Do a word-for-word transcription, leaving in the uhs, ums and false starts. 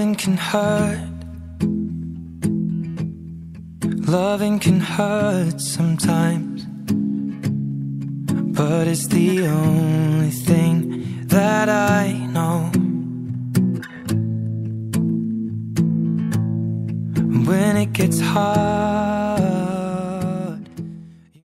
Loving can hurt. Loving can hurt sometimes, but it's the only thing that I know. When it gets hard,